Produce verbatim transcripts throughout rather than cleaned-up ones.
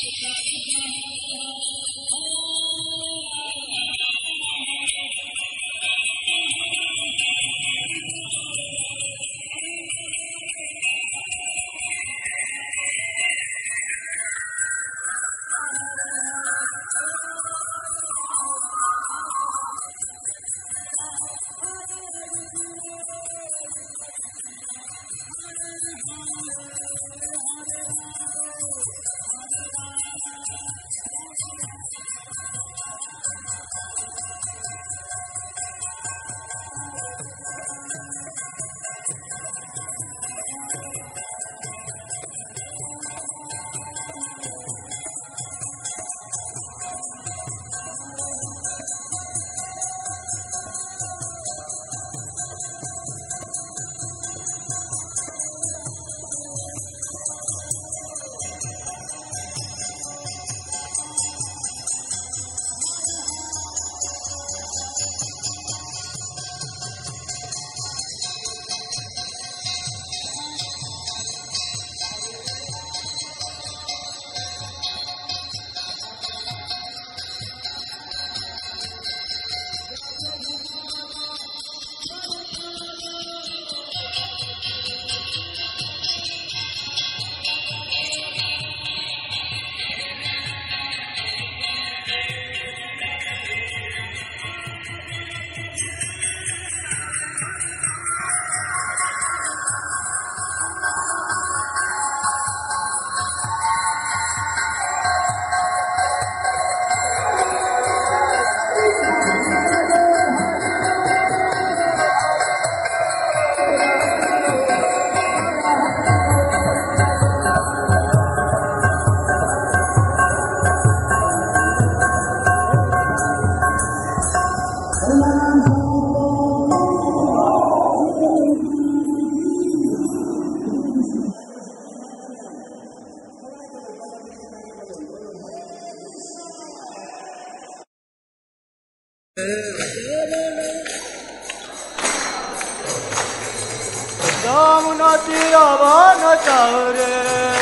Ramuna Tiravana Chare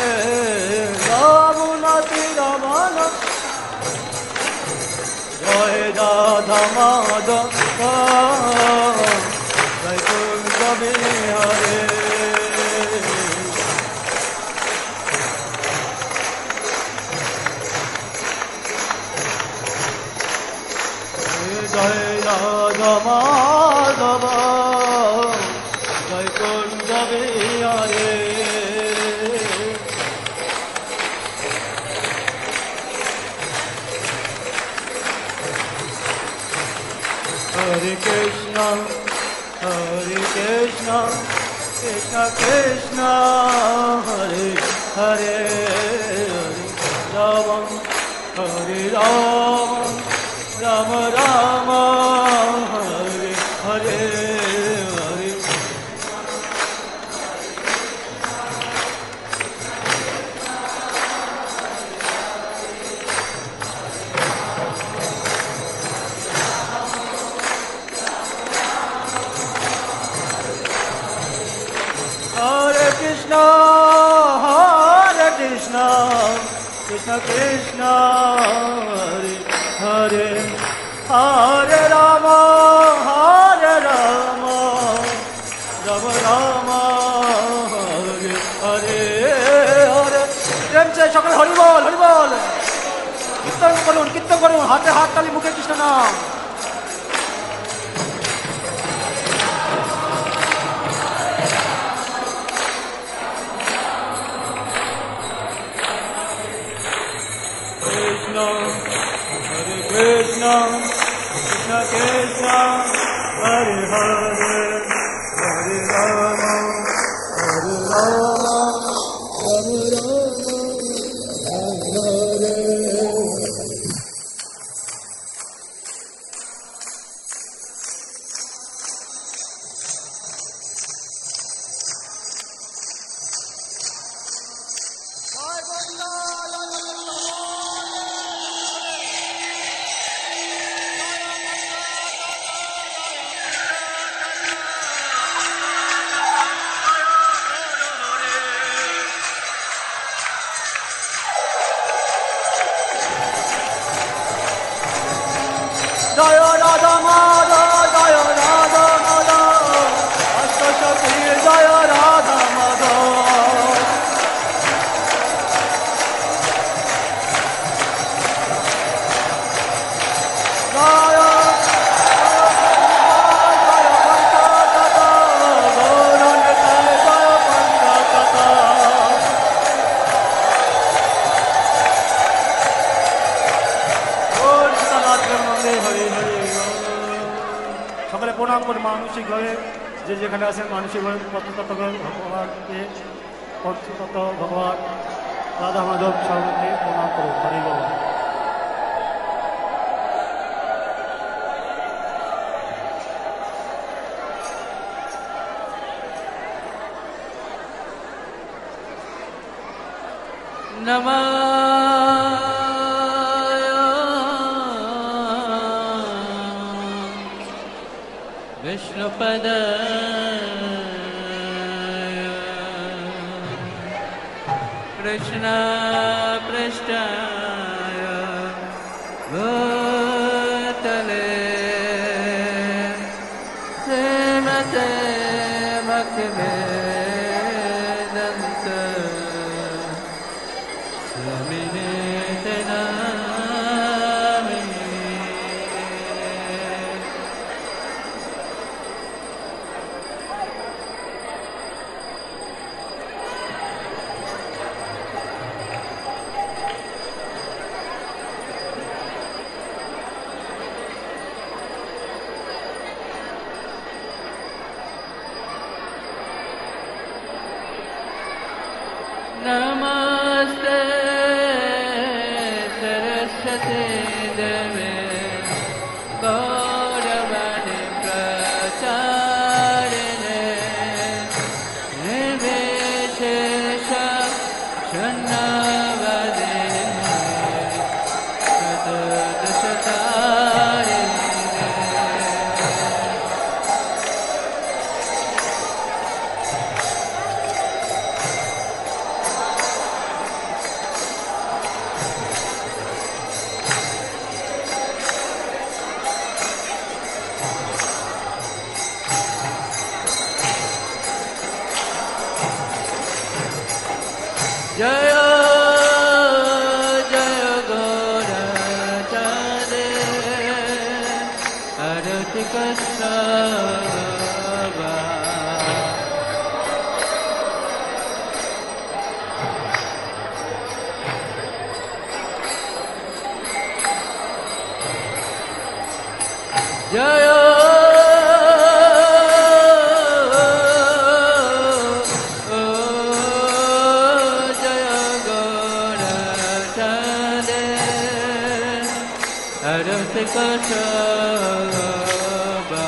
Ramuna Tiravana Jai Radha Madhava Jai Kunja Bihare Jai Radha Madhava Jai Kunja Bihare Hare Krishna, Hare Krishna, Krishna Krishna, Hare Hare, Hare Rama, Hare Rama, Rama Rama, Hare Hare, Hare Hare Krishna, Hare Krishna, Krishna Krishna, Hare Hare, Hare Rama, Hare Rama, Rama Rama, Hare Hare, Hare প্রেম চাই সকলে হরি বল, হরি বল, কীর্তন করুন, কীর্তন করুন, হাতে হাত তালি, মুখে কৃষ্ণ নাম। Krishna, Hare Krishna, Krishna Krishna, Hare Hare, Hare Rama, Hare Rama, Rama Rama, Hare Hare. Radha Madhava, Jaya Radha Madhava, Ashtakti Jaya Radha Madhava. Jaya সকলে প্রণাম করে মানসিকভাবে যে যেখানে আছেন মানসিকভাবে পঞ্চতত্ত্ব ভগবানকে পঞ্চতত্ত্ব ভগবান রাধা মাধব সর্বকে প্রণাম করুন। হরি বল। নমঃ Vishnupadaya Krishna Prasthaya Bhutale Srimate Bhaktivedanta Swamine Namine. Namaste Saraswati Devi Gauravani Pracharine Nirvishesha Shannavadine Satadashatarine. Jaya Jaya Gaurachandra Arati Kasava Jaya Kasaba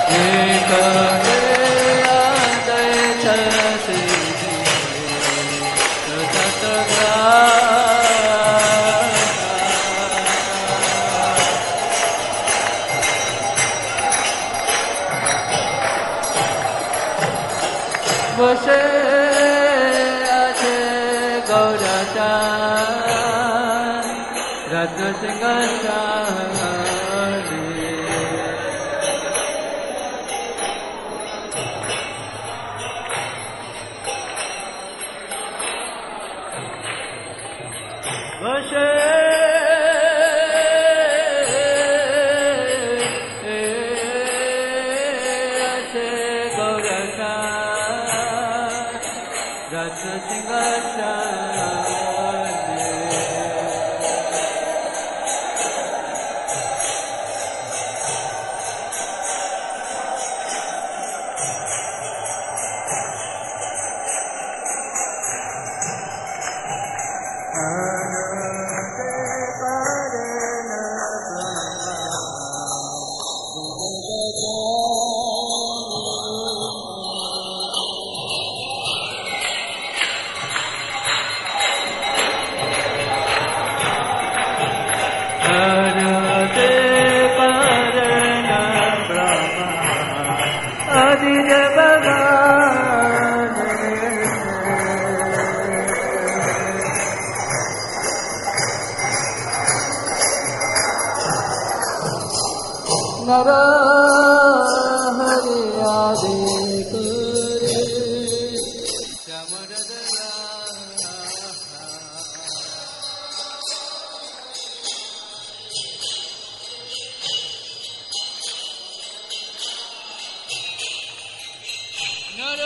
বসে আছে গৌরচাঁদ রত্ন সিংহাসনে বসে আছে গৌরচাঁদ রত্ন সিংহাসনে नर हरि आदि करे चमर दया नर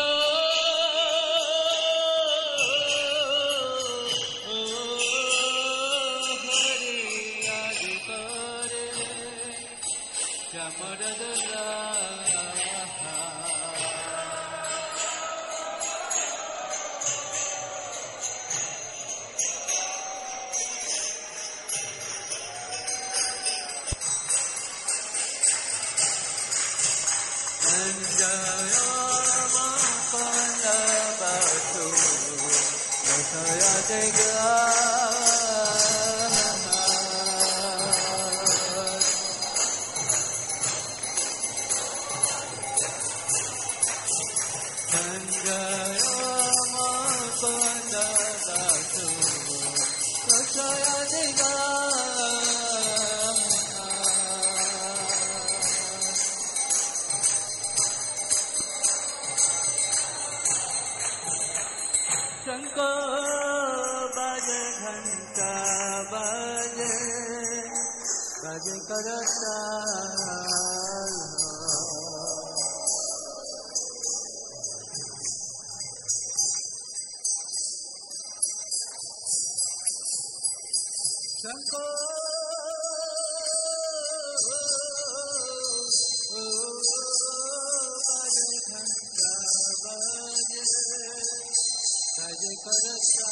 शंको बजे घंटा बजे बजे करता शंको बजे घंटा बजे बजे करता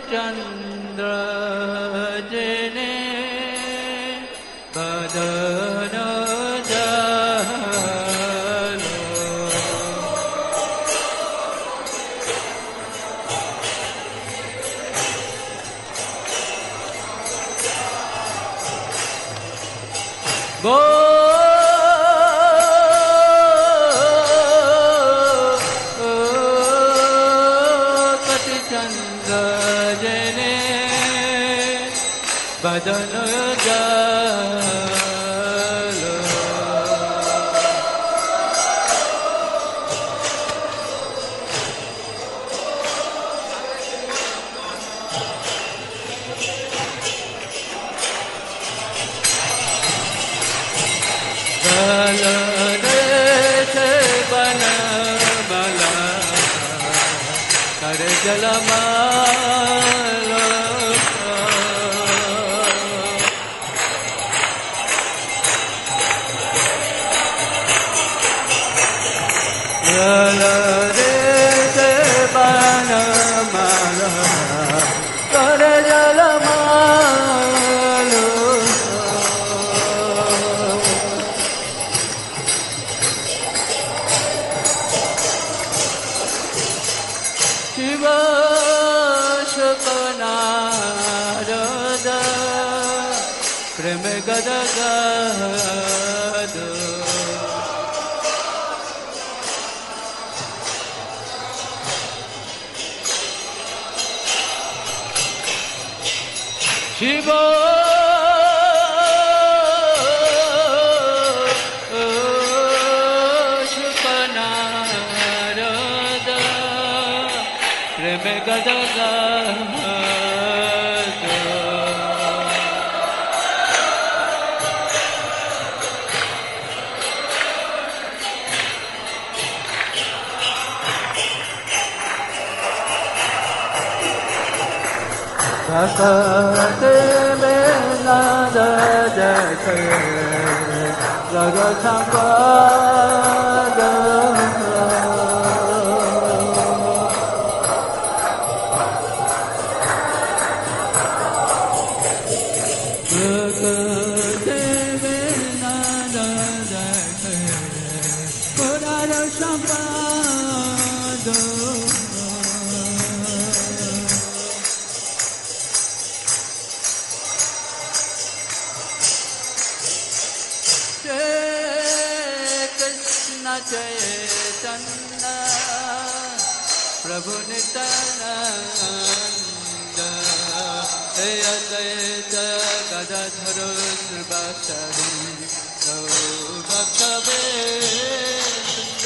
चंद्र जिने बदन जालो गो बदन जालो बल से बन बला कर जलमा प्रेम गद गद शिव शुकनारद प्रेम गद गद सकते में नाद जैसे रग संपद सकते में नाद जैसे पुनर संपद चैतन्य प्रभु नित्यानंद हे अद्वैत गदाधर श्रीवासदि भक्तवेद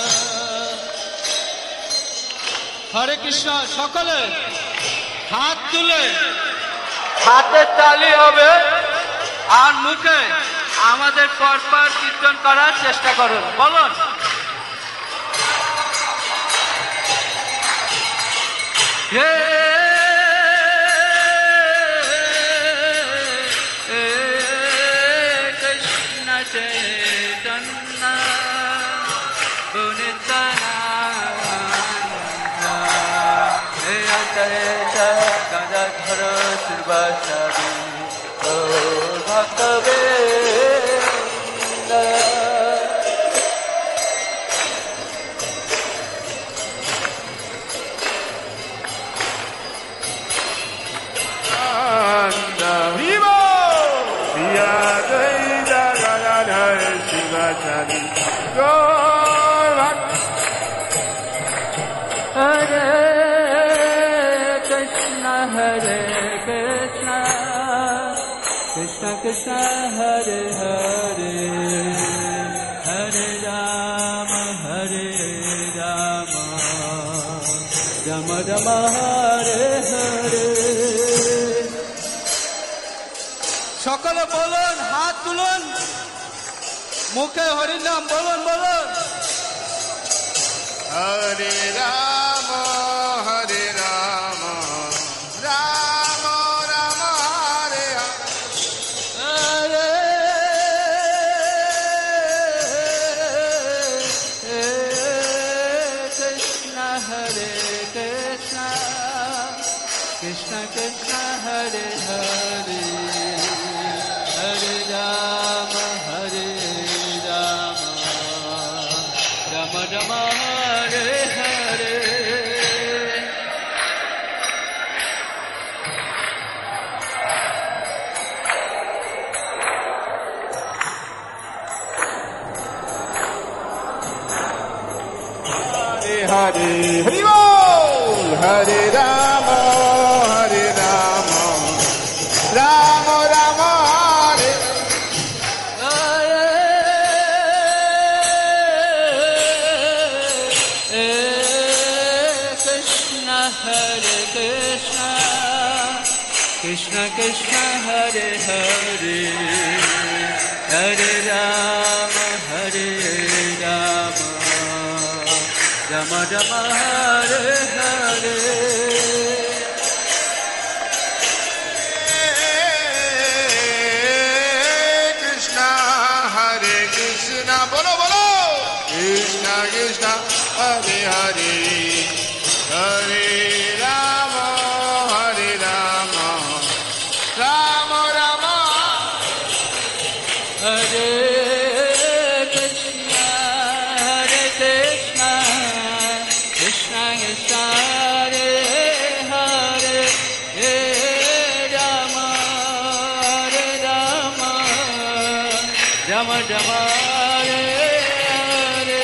हरे कृष्ण सकले हाथ तुले हाथे ताली होबे আর মুখে আমাদের পরপর কীর্তন করার চেষ্টা করুন বলুন হে কৃষ্ণ চৈতন্য নিত্যানন্দ হে অদ্বৈত গদাধর শ্রীবাসদি ভক্তবেদ हरे कृष्ण हरे कृष्ण कृष्ण कृष्ण हरे हरे हरे राम हरे राम राम राम हरे हरे সকলে বলুন হাত তুলুন মুখে হরি নাম বলুন বলুন हरे राम हरे राम राम राम हरे हरे कृष्ण हरे Krishna Krishna Krishna Hare Hare Hare Rama Hare Rama Rama Rama Hare Hare Hare Hari Bol Hare Rama Hare Rama Rama Rama Hare Krishna Hare Krishna Krishna Krishna Hare Hare Hare Rama Hare Rama Rama Rama Hare Hare Krishna Hare Krishna Bolo Bolo Krishna Krishna Hare Hare Hare Rama Hare Rama Rama Rama Hare Krishna Hare Krishna Krishna Krishna Hare Hare Hare Rama Hare Rama Rama Rama Hare Hare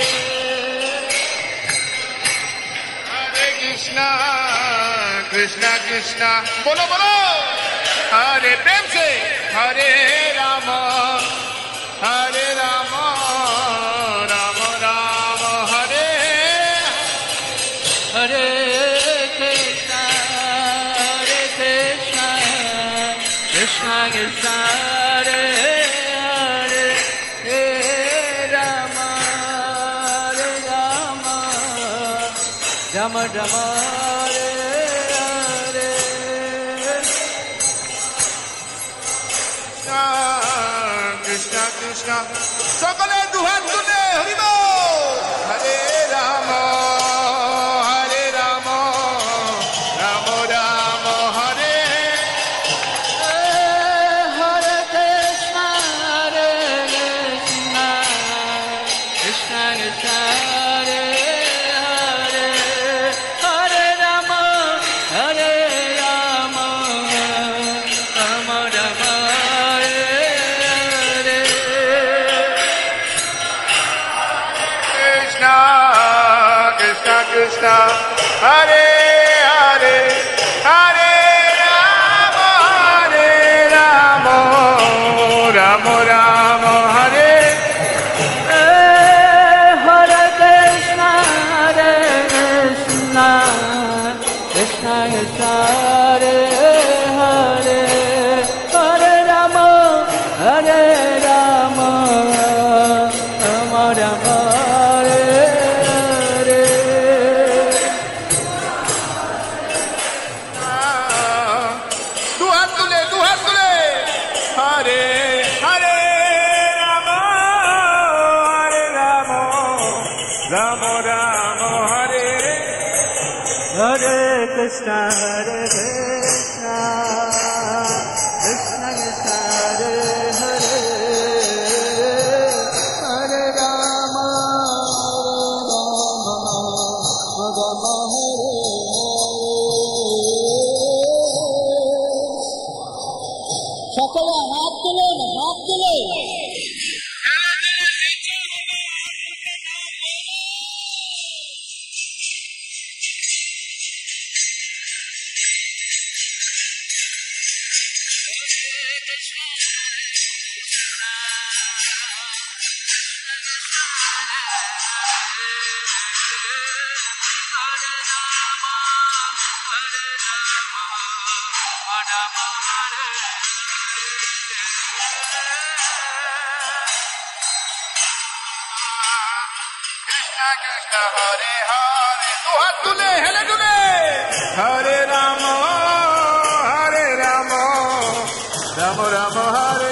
Hare Krishna Krishna Krishna Bolo Bolo Hare Prem se Hare Rama Hare Rama Rama Rama Hare Hare Krishna Hare Krishna Krishna Krishna Hare Hare Hare Rama Hare Rama Rama Rama Hare Hare Krishna Krishna সকলে দুহাত তুলে হরি বল হরে রাম হরে রাম রাম রাম হরে Hare Krishna Hare Krishna Krishna Krishna Hare Hare Hare Rama Hare Rama Rama Rama Hare Hare Krishna Krishna Krishna Hare Hare Hare Rama Hare Rama Rama Rama Hare Hare Krishna Hare Krishna Krishna Krishna Hare Hare Hare Rama Hare Rama Rama Rama Hare Hare দুহাত তুলে দুহাত তুলে হরে হরে রাম হরে রাম রাম রাম হরে Hare Krishna Hare Krishna Krishna Krishna Hare Hare Hare Rama Hare Rama Rama Hare Hare সকলে হাত তুলুন হাত তুলুন Krishna Krishna Hare Hare দুহাত তুলে হেলে দুলে হরে রাম হরে Ram Ram Ram Hare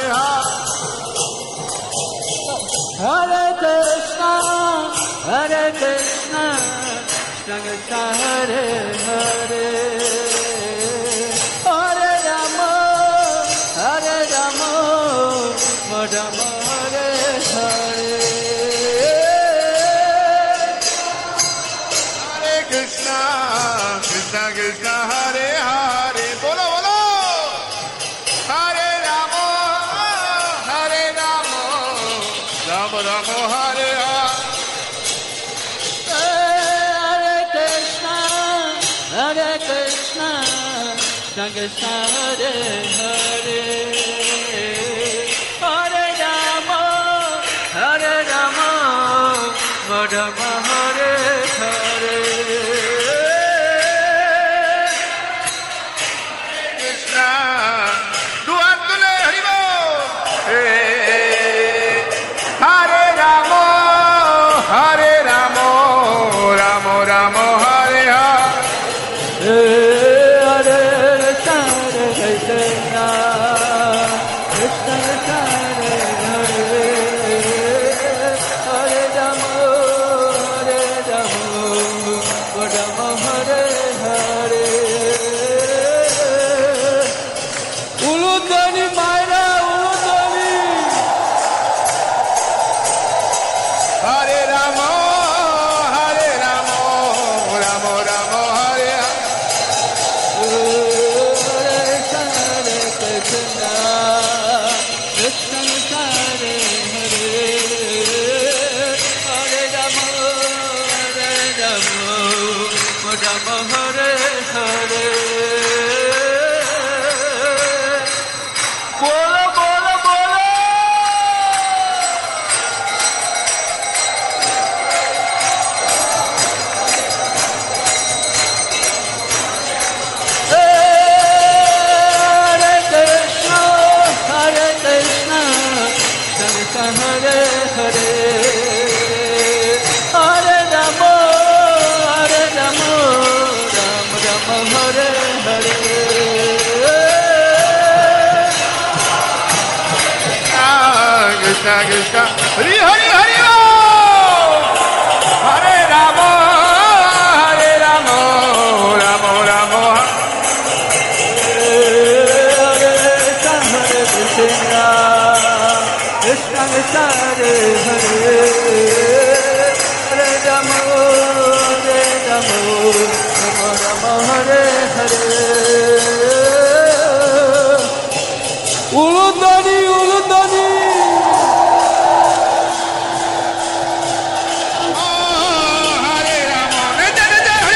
Hare Hare Krishna, Hare Krishna, Krishna Krishna Hare Hare, Krishna Krishna Hare Hare Hare Ram হরে রাম রাম হরে হরে কৃষ্ণ দুহাত তুলে হরিব হরে রাম হরে রাম রাম রাম হরে হরে হরে কৃষ্ণ কৃষ্ণ হরে হরে হরে রাম হরে রাম রাম হরে হরে উলুধ্বনি মায়রা উলুধ্বনি হরে রাম হরে রাম রাম রাম হরে হরে কৃষ্ণ কৃষ্ণ হরে হরে হরে রাম হরে রাম রাম হরে হরে বলো বলো বলো Hare Krishna, Hare Krishna, Krishna Hare Hare, Hare Rama, Hare Rama, Rama Rama Hare Hare. Krishna Krishna Hari Hari Hari হরে রাম হরে Ram Ram Ram Krishna, Krishna Krishna Hare Hare, Hare Rama, Hare Rama, Rama Rama Hare Hare. Uludani, Uludani. হরে রাম নেতা নেতা হরি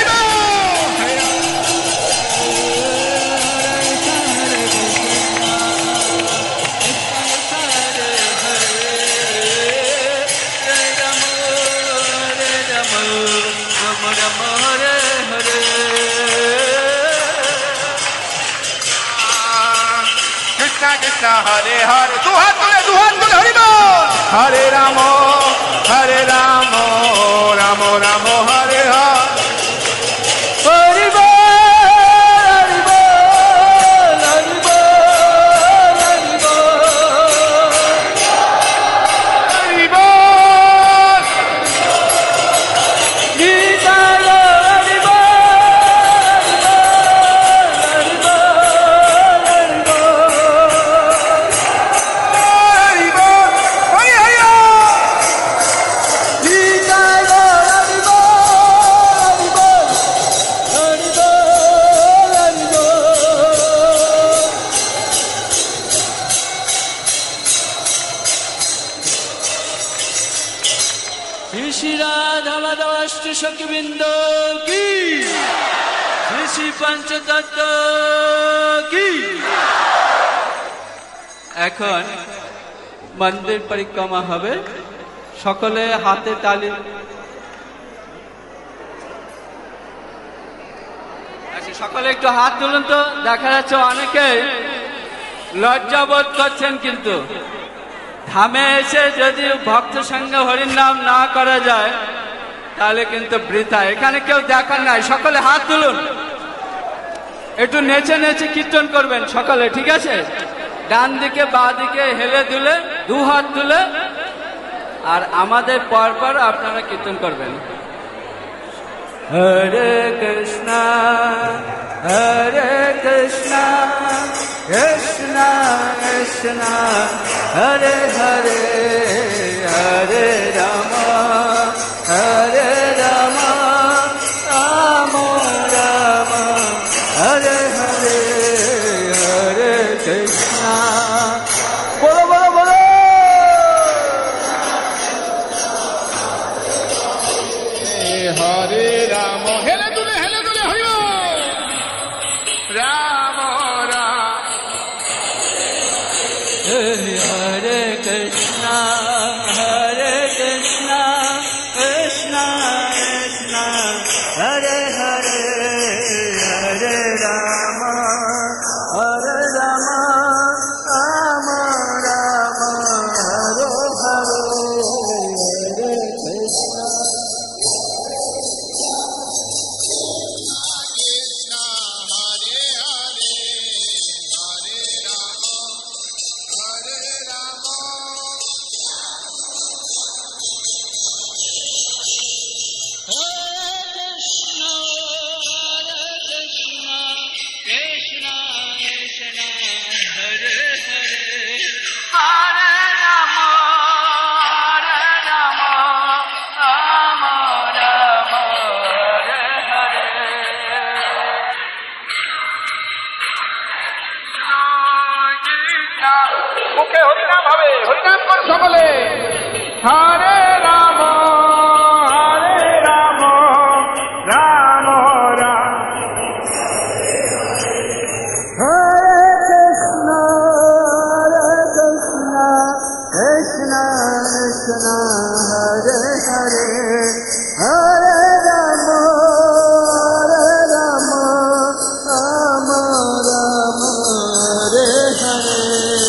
কৃষ্ণ কৃষ্ণ হরে হরে দুহাত তুলে দুহাত তুলে হরি বল হরে রাম হরে Ram Ram Ram Hare Hare Hari Bol, Hari Bol, Hari Bol, Hari Bol. Hari বল Gita Hari Bol, Hari Bol, Hari Bol. Hari বল Hari Hari Gita Hari Bol, Hari Bol, Hari Bol, Hari Bol. Shri Shri Radha Madhav अष्ट सखी बिंद की श्री श्री पंचतत्व की এখন মন্দির পরিক্রমা হবে সকলে হাতে তালি আচ্ছা সকলে একটু হাত তুলুন তো দেখা যাচ্ছে অনেকে লজ্জাবোধ করছেন কিন্তু ধামে এসে যদি ভক্ত সঙ্গে হরির নাম না করা যায় তাহলে কিন্তু বৃথা এখানে কেউ দেখার নাই সকলে হাত তুলুন একটু নেচে নেচে কীর্তন করবেন সকলে ঠিক আছে ডান দিকে বাঁ দিকে হেলে দুলে দু হাত তুলে আর আমাদের পর পর আপনারা কীর্তন করবেন হরে কৃষ্ণ হরে কৃষ্ণ কৃষ্ণ কৃষ্ণ হরে হরে হরে রাম হরে রাম রাম রাম হরে হরে হরে কৃষ্ণ বলো বলো বলো হরে রাম হেলে তুলে হেলে তুলে হরি বল রাম না, মুখে হরিনাম হবে, হরিনাম কর সকলে। হরে রাম হরে Ram Ram Ram Hare Krishna, Hare Krishna, Krishna Krishna, Hare Hare, Hare Rama, Hare Rama, Rama Rama, Hare Hare.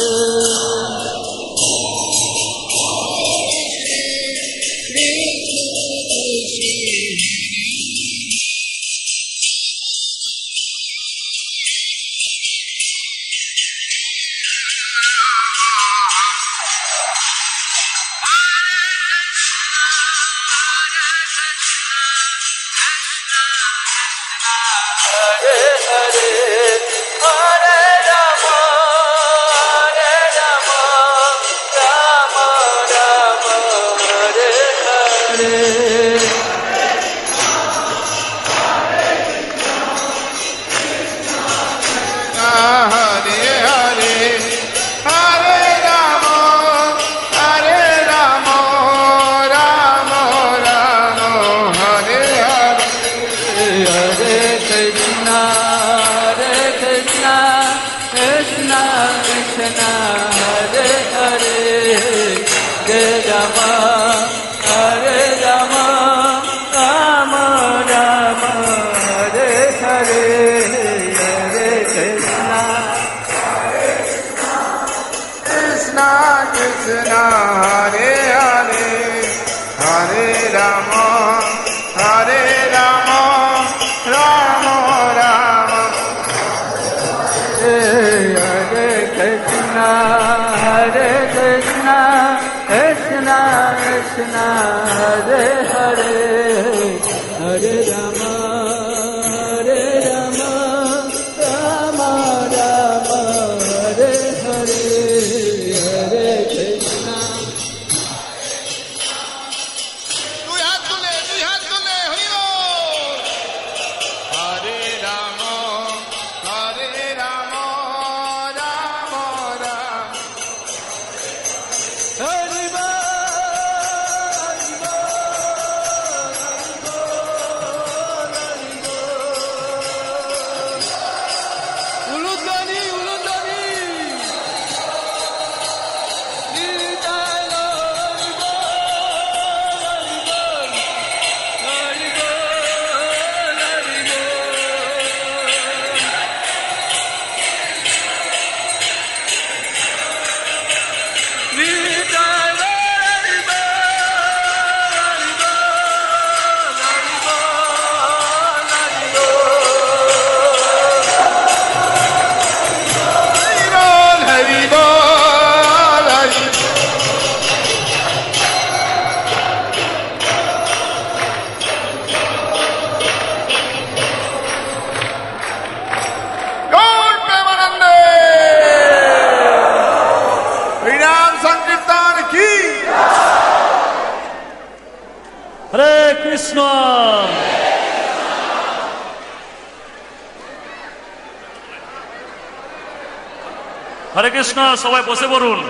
হরে কৃষ্ণ, সবাই বসে পড়ুন।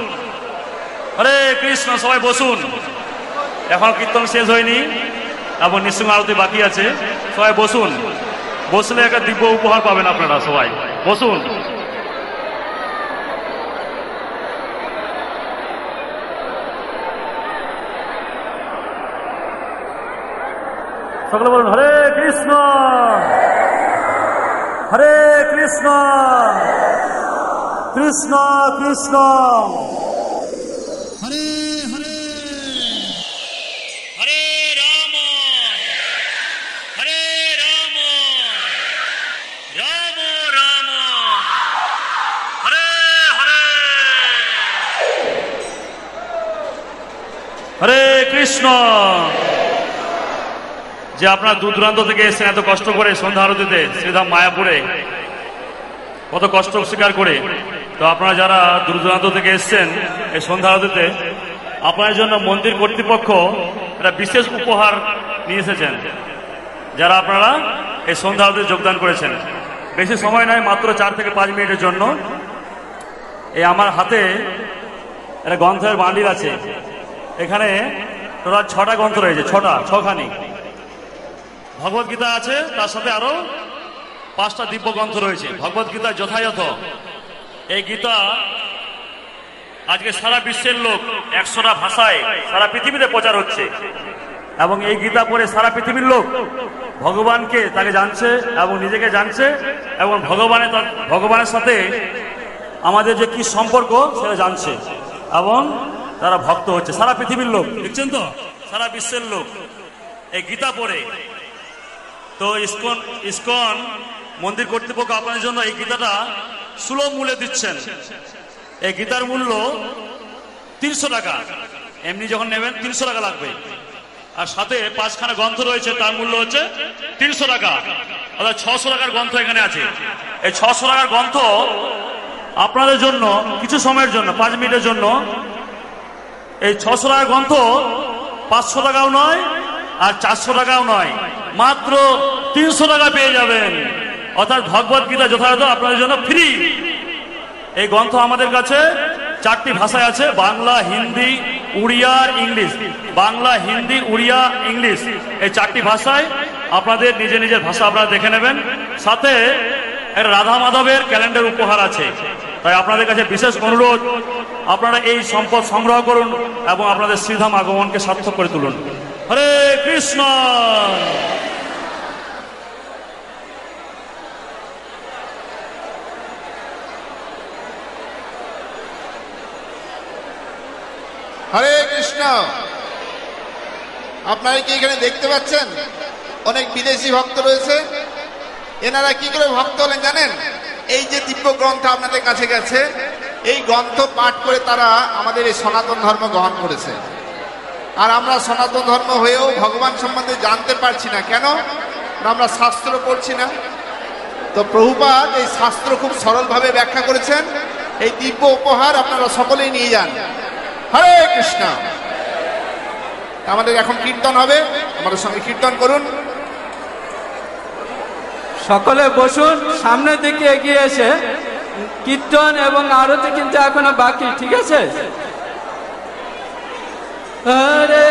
হরে কৃষ্ণ, সবাই বসুন। এখন কীর্তন শেষ হয়নি এবং নিঃসঙ্গ আরতি বাকি আছে। সবাই বসুন, বসলে একটা দিব্য উপহার পাবেন আপনারা। সবাই বসুন। সকলে বলুন হরে কৃষ্ণ, হরে কৃষ্ণ, কৃষ্ণ কৃষ্ণ হরে হরে, হরে রাম হরে রাম, রাম রাম হরে হরে, হরে কৃষ্ণ। যে আপনারা দূর দূরান্ত থেকে এসেছেন এত কষ্ট করে সন্ধ্যা আরতিতে শ্রীধাম মায়াপুরে, কত কষ্ট স্বীকার করে, তো আপনারা যারা দূর দূরান্ত থেকে এসেছেন এই সন্ধ্যা আরতিতে, আপনাদের জন্য মন্দির কর্তৃপক্ষ একটা বিশেষ উপহার নিয়ে এসেছেন। যারা আপনারা এই সন্ধ্যা আরতিতে যোগদান করেছেন, বেশি সময় নয়, মাত্র চার থেকে পাঁচ মিনিটের জন্য এই আমার হাতে একটা গ্রন্থের বান্ডিল আছে। এখানে টোটাল ছটা গ্রন্থ রয়েছে, ছটা ছখানি ভগবত গীতা আছে, তার সাথে আরো পাঁচটা দিব্য গ্রন্থ রয়েছে। ভগবত গীতা যথাযথ এই গীতা আজকে সারা বিশ্বের লোক একশোটা ভাষায় সারা পৃথিবীতে প্রচার হচ্ছে, এবং এই গীতা পড়ে সারা পৃথিবীর লোক ভগবানকে তাকে জানছে এবং নিজেকে জানছে, এবং ভগবানের ভগবানের সাথে আমাদের যে কি সম্পর্ক সেটা জানছে, এবং তারা ভক্ত হচ্ছে সারা পৃথিবীর লোক। দেখছেন তো, সারা বিশ্বের লোক এই গীতা পড়ে। তো ইসকন ইসকন মন্দির কর্তৃপক্ষ আপনাদের জন্য এই গীতাটা সুলভ মূল্যে দিচ্ছেন। এই গীতার মূল্য তিনশো টাকা, এমনি যখন নেবেন তিনশো টাকা লাগবে, আর সাথে পাঁচখানা গ্রন্থ রয়েছে, তার মূল্য হচ্ছে তিনশো টাকা, অর্থাৎ ছশো টাকার গ্রন্থ এখানে আছে। এই ছশো টাকার গ্রন্থ আপনাদের জন্য কিছু সময়ের জন্য, পাঁচ মিনিটের জন্য, এই ছশো টাকার গ্রন্থ পাঁচশো টাকাও নয় আর চারশো টাকাও নয়, মাত্র তিনশো টাকা পেয়ে যাবেন। অর্থাৎ ভগবত গীতা যথাযথ আপনাদের জন্য ফ্রি। এই গ্রন্থ আমাদের কাছে চারটি ভাষায় আছে, বাংলা, হিন্দি, উড়িয়া, ইংলিশ। বাংলা, হিন্দি, উড়িয়া, ইংলিশ এই চারটি ভাষায় আপনাদের নিজের নিজের ভাষা আপনারা দেখে নেবেন। সাথে একটা রাধা মাধবের ক্যালেন্ডার উপহার আছে। তাই আপনাদের কাছে বিশেষ অনুরোধ, আপনারা এই সম্পদ সংগ্রহ করুন এবং আপনাদের শ্রীধাম আগমনকে সার্থক করে তুলুন। হরে কৃষ্ণ। হরে কৃষ্ণ। আপনারা কি এখানে দেখতে পাচ্ছেন অনেক বিদেশি ভক্ত রয়েছে? এনারা কি করে ভক্ত হলেন জানেন? এই যে দিব্য গ্রন্থ আপনাদের কাছে গেছে, এই গ্রন্থ পাঠ করে তারা আমাদের এই সনাতন ধর্ম গ্রহণ করেছে। আর আমরা সনাতন ধর্ম হয়েও ভগবান সম্বন্ধে জানতে পারছি না। কেন? আমরা শাস্ত্র পড়ছি না। তো প্রভুপাদ এই শাস্ত্র খুব সরলভাবে ব্যাখ্যা করেছেন। এই দিব্য উপহার আপনারা সকলেই নিয়ে যান। হরে কৃষ্ণ। আমাদের এখন কীর্তন হবে, আমাদের সঙ্গে কীর্তন করুন। সকলে বসুন, সামনের দিকে এগিয়ে এসে কীর্তন এবং আরতি কিন্তু এখনো বাকি, ঠিক আছে? হরে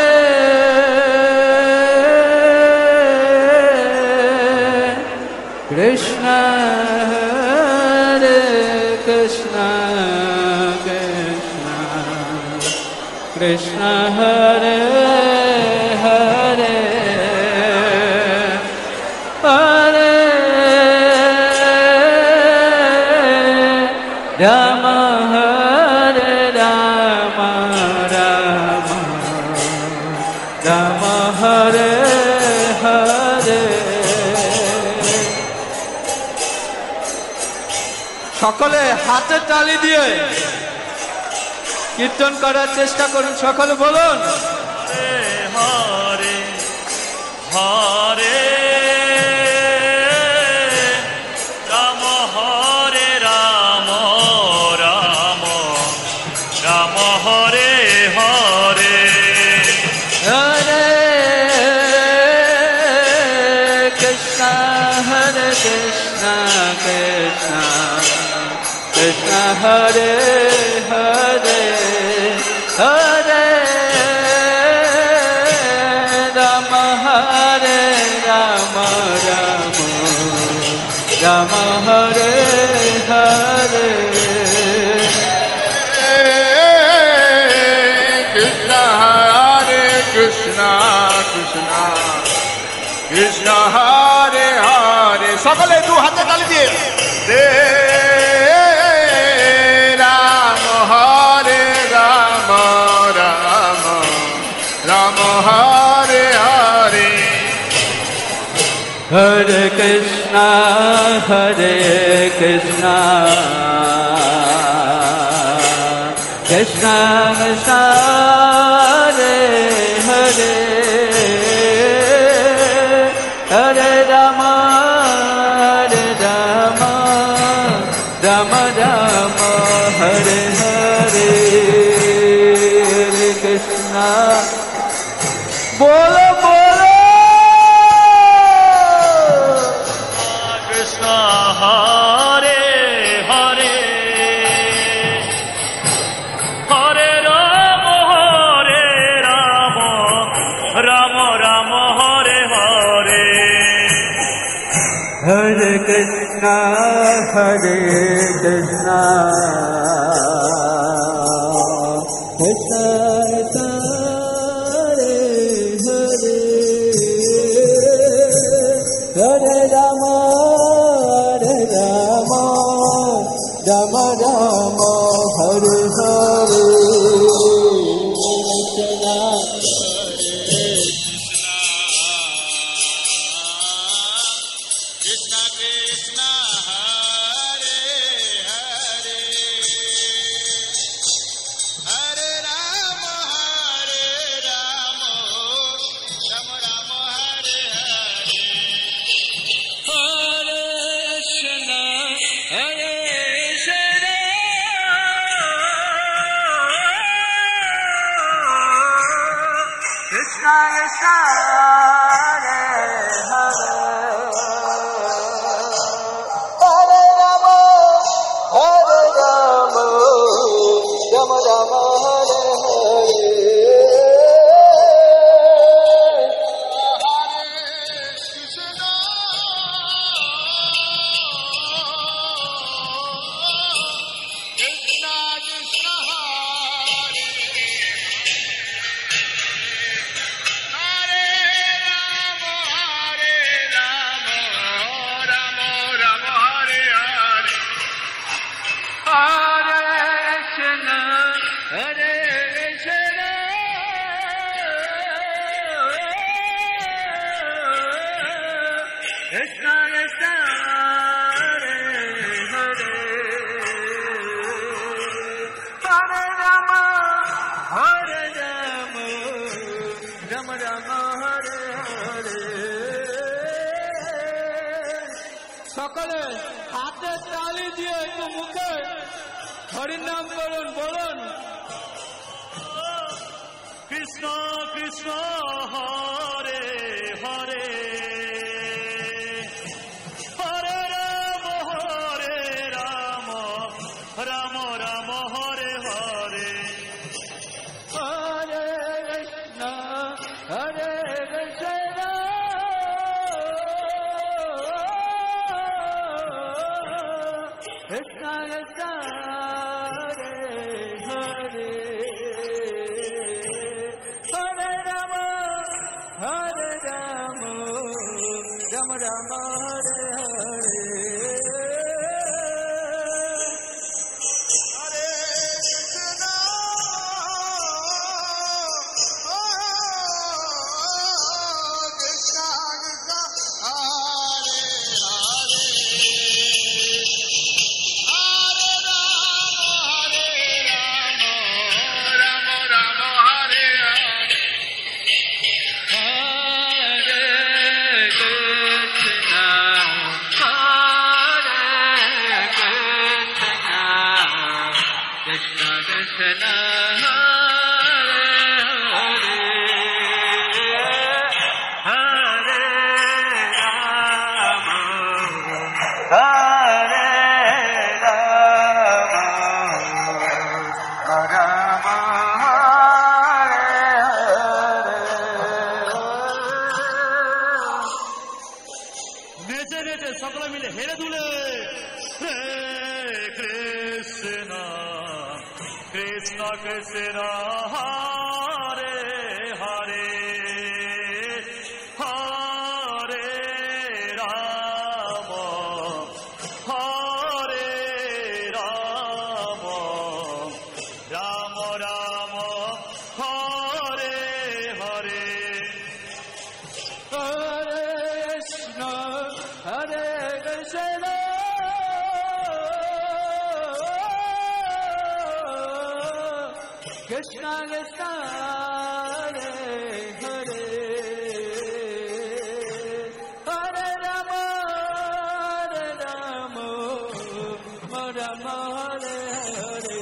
কৃষ্ণ হরে কৃষ্ণ কৃষ্ণ কৃষ্ণ হরে হরে হরে রাম হরে রাম রাম রাম হরে হরে। সকলে হাতে তালি দিয়ে কীর্তন করার চেষ্টা করুন। সকলে বলুন হরে হরে রাম হরে রাম রাম রাম হরে হরে হরে কৃষ্ণ হরে কৃষ্ণ কৃষ্ণ কৃষ্ণ হরে হরে হরে রাম হরে রাম রাম রাম হরে হরে কৃষ্ণ হরে কৃষ্ণ কৃষ্ণ কৃষ্ণ হরে হরে। সকলে দু হাতে তালি দিয়ে রে রাম হরে রাম রাম রাম হরে হরে। হরে কৃষ্ণ হরে কৃষ্ণ কৃষ্ণ কৃষ্ণ হরে হরে হরে রাম হরে রাম রাম রাম হরে হরে কৃষ্ণ। बोलो बोलो Krishna Hare Hare Krishna, Hare Krishna, Krishna Krishna, Hare Hare, Hare Rama, Hare Rama, Rama Rama, Hare Hare, Krishna সকলে হাতে তালি দিয়ে একটু মুখে হরির নাম করুন, বলুন কৃষ্ণ কৃষ্ণ হরে হরে হরে রাম হরে রাম রাম রাম হরে হরে হরে কৃষ্ণ হরে কৃষ্ণ কৃষ্ণ কৃষ্ণ হরে হরে হরে রাম হরে রাম রাম রাম হরে হরে নেচে নেচে সকলে মিলে হেরে দুলে কৃষ্ণ কৃষ্ণ কৃষ্ণ হরে হরে হরে রাম হরে রাম রাম রাম হরে হরে কৃষ্ণ হরে কৃষ্ণ কৃষ্ণ কৃষ্ণ হরে হরে হরে রাম হরে Ram Ram Hare Hare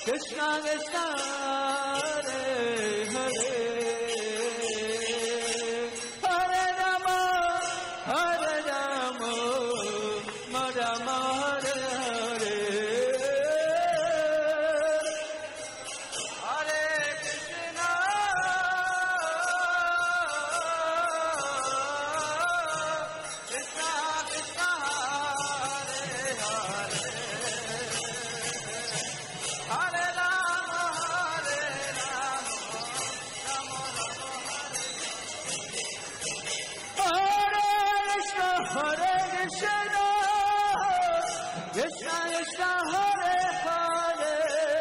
Krishna Krishna Hare Hare Hare Rama Hare Rama Rama Hare Hare Hare Krishna Krishna Krishna Hare Hare Hare Rama Hare Rama Rama Rama Hare Krishna Hare Krishna Krishna Krishna Hare Hare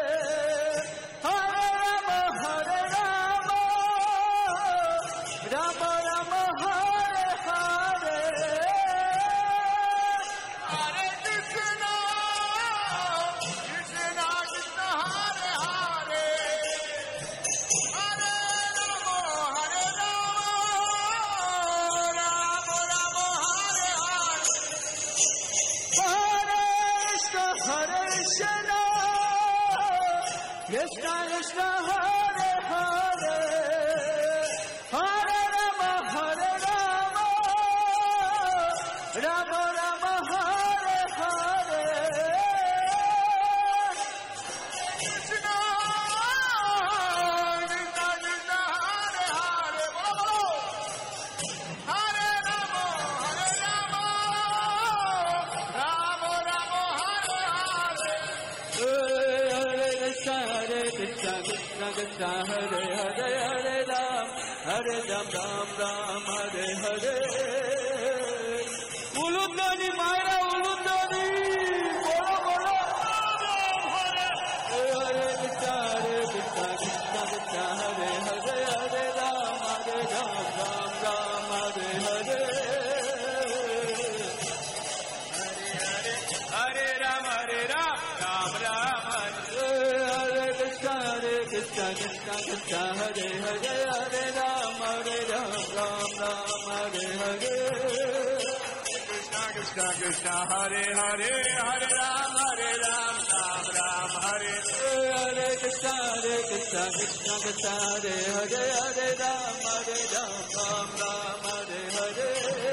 Hare Rama Hare Rama Rama Rama Hare Hare Hare Krishna Krishna Krishna Hare Hare Hare Rama Hare Rama Rama Rama Hare Hare Hare Krishna Hare Krishna Krishna Krishna Hare Hare Hare Rama Hare Rama Rama Rama Hare Hare Krishna Krishna Krishna Hare Hare Bolo Hare Rama Hare Rama Rama Rama Hare Hare Hare Krishna Hare Krishna Krishna Krishna Hare Hare Hare Ram Hare Ram Ram Ram Hare Hare Ulundani Maya Ulundani Bolo Bolo Hare Hare Krishna Hare Krishna Krishna Krishna Hare Hare Hare Ram Hare Ram Ram Ram Hare Hare Hare Ram Hare Ram Ram Ram Hare Hare Krishna Hare Krishna Krishna Krishna Hare Hare Hare Ram Hare Ram Ram Ram Hare Hare Krishna Krishna Krishna Hare Hare Hare Ram Hare Ram Ram Ram Hare Hare Krishna Hare Krishna Krishna Krishna Hare Hare Hare Ram Hare Ram Ram Ram Hare Hare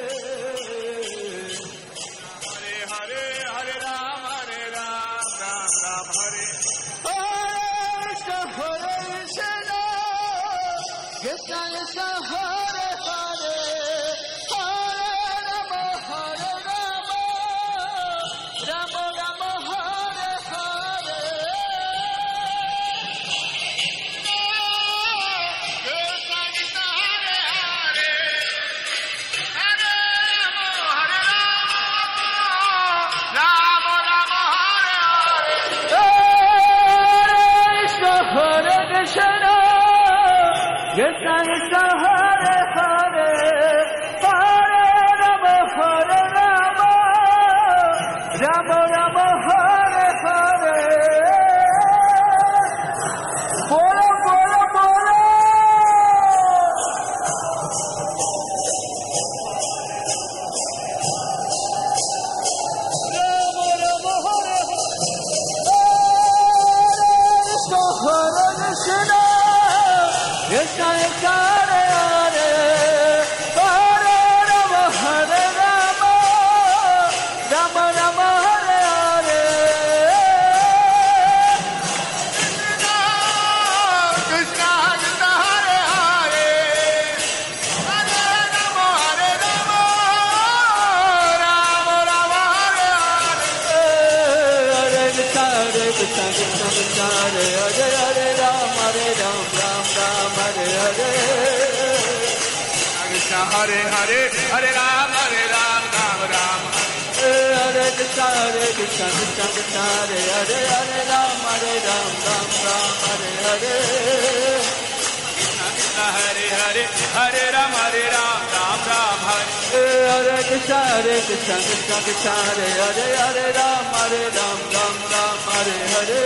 Hare Hare Hare Ram Hare Ram Ram Ram Hare Krishna Hare Krishna Krishna Krishna Hare Hare Hare Rama Hare Rama Rama Rama Hare Hare Krishna Krishna Hare Hare Hare Rama Hare Rama Rama Rama Hare Hare Krishna Hare Krishna Krishna Krishna Hare Hare Hare Rama Hare Rama Rama Rama Hare Hare Bolo Bolo Bolo Rama Rama Hare Krishna Hare Krishna Krishna Krishna Hare Hare Hare Rama Hare Rama Rama Rama Hare Hare Krishna Krishna Hare Hare Hare Rama Hare Rama Rama Rama Hare Hare Hare Krishna Hare Krishna Krishna Krishna Hare Hare Hare Ram Hare Ram Ram Ram Hare Hare Krishna Hare Hare Hare Ram Hare Ram Ram Ram Hare Krishna Hare Krishna Krishna Krishna Hare Hare Hare Ram Hare Ram Ram Ram Hare Hare Krishna Krishna Hare Hare Hare Ram Hare Ram Ram Ram Hare Hare Krishna Hare Krishna Krishna Krishna Hare Hare Hare Ram Hare Ram Ram Ram Hare Hare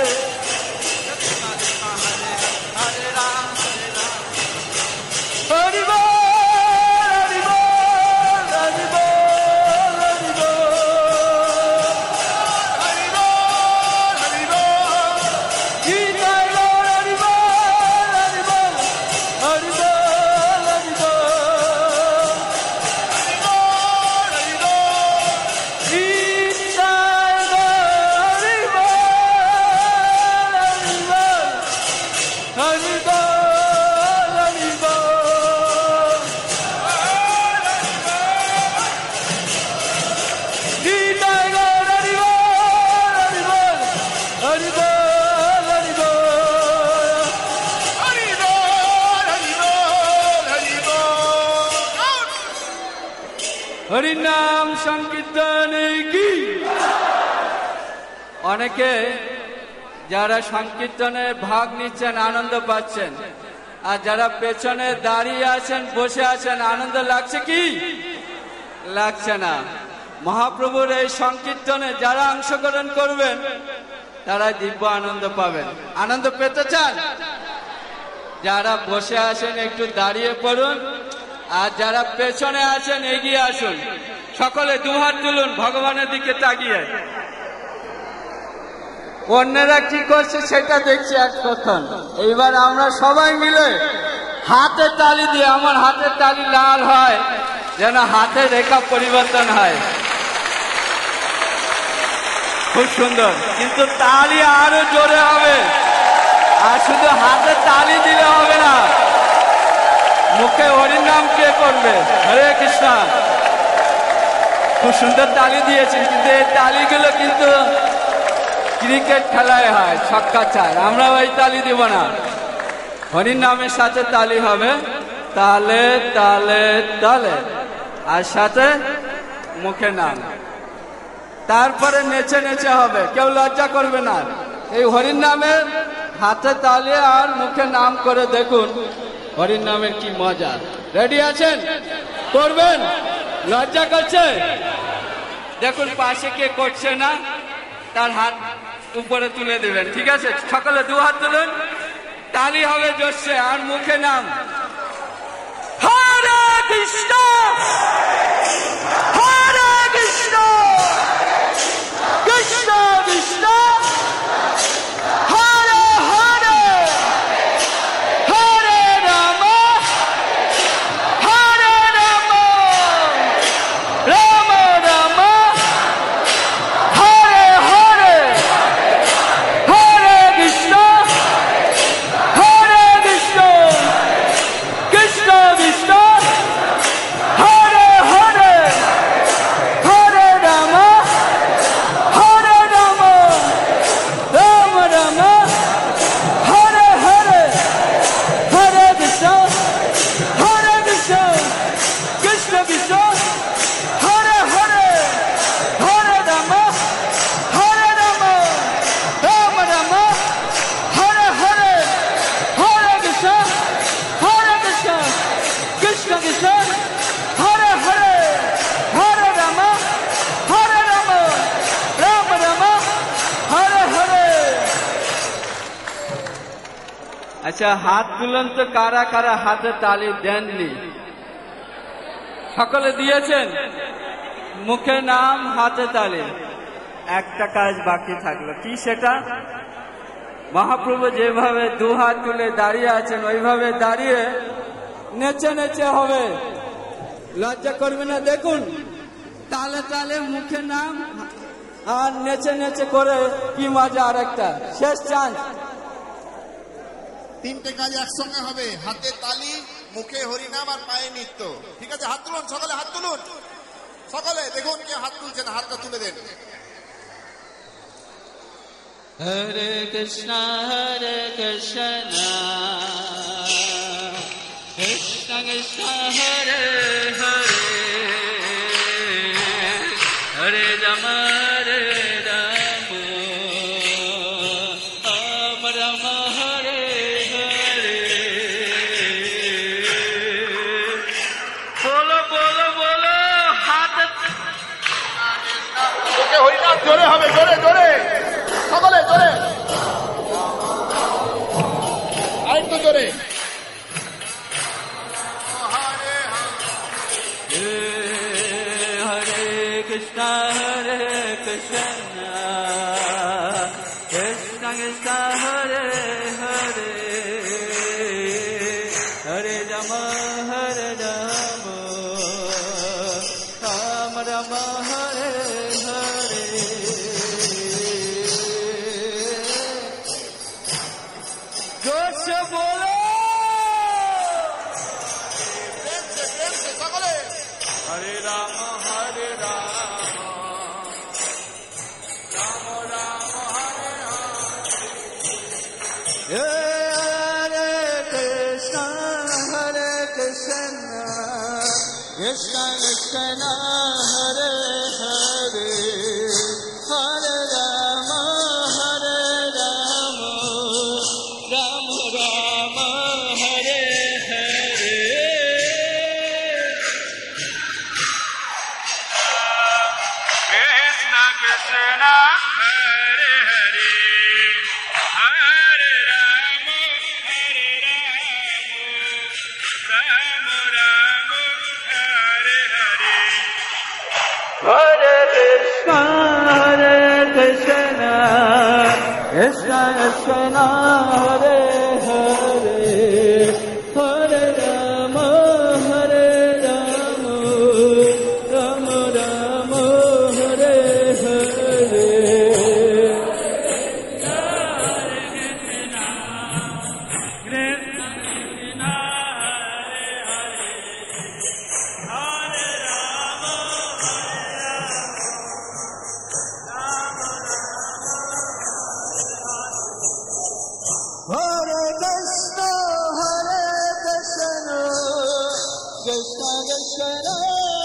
Hare Ram Hare Ram Hari Bol Hari Bol Hari Bol Hari Bol Hari Bol Hari Bol হরিনাম সংকীর্তনে কি। অনেকে যারা সংকীর্তনে ভাগ নিচ্ছেন আনন্দ পাচ্ছেন, আর যারা পেছনে দাঁড়িয়ে আছেন বসে আছেন আনন্দ লাগছে কি? লাগছে না। মহাপ্রভুর এই সংকীর্তনে যারা অংশগ্রহণ করবেন তারা দিব্য আনন্দ পাবেন। আনন্দ পেতে চান? যারা বসে আছেন একটু দাঁড়িয়ে পড়ুন, আর যারা পেছনে আছেন এগিয়ে আসুন। সকলে দুহাত তুলুন ভগবানের দিকে তাকিয়ে। অন্যরা কি করছে সেটা দেখছি এতক্ষণ। এইবার আমরা সবাই মিলে হাতে তালি দিয়ে, আমার হাতের তালি লাল হয় যেন হাতের রেখা পরিবর্তন হয়। খুব সুন্দর, কিন্তু তালি আরো জোরে হবে। আর শুধু হাতে তালি দিলে হবে না, মুখে হরির নাম কে করবে? হরে কৃষ্ণ। খুব সুন্দর তালি দিয়েছেন, কিন্তু এই তালিগুলো কিন্তু ক্রিকেট খেলায় হয়, ছক্কা চায়। আমরা ওই তালি দিব না, হরির নামের সাথে তালি হবে। তালে তালে তালে, আর সাথে মুখে নাম। তারপরে নেচে নেচে হবে, কেউ লজ্জা করবে না। এই হরির নামের হাতে তালি আর মুখে নাম করে দেখুন হরির নামের কি মজা। রেডি আছেন? করবেন? লজ্জা করছে? দেখুন পাশে কে করছে না, তার হাত উপরে তুলে দেবেন। ঠিক আছে, সকলে দু হাত তুলুন, তালি হবে জোরসে, আর মুখে নাম। হরে কৃষ্ণ হরে কৃষ্ণ কৃষ্ণ কৃষ্ণ হরে হরে হরে রাম হরে রাম রাম রাম হরে হরে হরে কৃষ্ণ হরে কৃষ্ণ কৃষ্ণ কৃষ্ণ হরে হরে হরে রাম হরে রাম রাম রাম হরে হরে হরে কৃষ্ণ হরে কৃষ্ণ কৃষ্ণ কৃষ্ণ হরে হরে হরে রাম হরে রাম রাম রাম হরে হরে হরে কৃষ্ণ হরে কৃষ্ণ কৃষ্ণ কৃষ্ণ হরে হরে হরে রাম হরে রাম রাম রাম হরে হরে। আচ্ছা, হাত তুলন তো কারা কারা হাতে তালি দেননি? সকলে দিয়েছেন? মুখে নাম, হাতে তালি। একটা কাজ বাকি থাকলো, কি সেটা? মহাপ্রভু যেভাবে দু হাত তুলে দাঁড়িয়ে আছেন ওইভাবে দাঁড়িয়ে নেচে নেচে হবে। লজ্জা করবে না। দেখুন তালে তালে মুখে নাম আর নেচে নেচে করে কি মজা। আর একটা শেষ চান্স, তিনটে কাজ একসঙ্গে হবে, হাতে তালি, মুখে হরিনাম আর পায়ে নৃত্য। ঠিক আছে, হাত তুলুন, সকলে হাত তুলুন। সকলে দেখুন কে হাত তুলছেন, হাতটা তুলে দেন। হরে কৃষ্ণ হরে কৃষ্ণ কৃষ্ণ কৃষ্ণ হরে হরে হরে রাম হরে রাম রাম রাম হরে হরে। বলো বলো বলো, হাত মুখে হরিনাম জোরে হবে, জোরে জোরে, সকলে জোরে, আরেকটু জোরে। হরে কৃষ্ণ হরে কৃষ্ণ কৃষ্ণ কৃষ্ণ হরে হরে হরে রাম হরে রাম রাম রাম হরে হরে। জোরসে বলো, সকলে হরে রাম হরে Ram Ram Ram Hare Hare Krishna Krishna Hare Hare Hare Rama Hare Rama Rama Rama Hare Hare Krishna Krishna Hare Hare Hare Rama Hare Rama Rama Hare Krishna, Hare Krishna, Krishna Krishna, Hare Hare, Hare Rama, Hare Rama, Rama Rama, Hare Hare. Hare Krishna, Hare Krishna, Krishna Krishna,